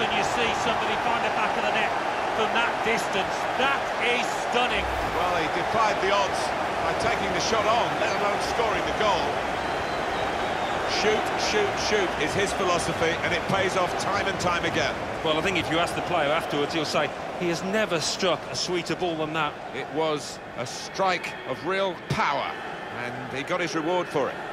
often you see somebody find the back of the net from that distance. That is stunning. Well, he defied the odds by taking the shot on, let alone scoring the goal. Shoot, shoot, shoot is his philosophy, and it pays off time and time again. Well, I think if you ask the player afterwards, he'll say he has never struck a sweeter ball than that. It was a strike of real power, and he got his reward for it.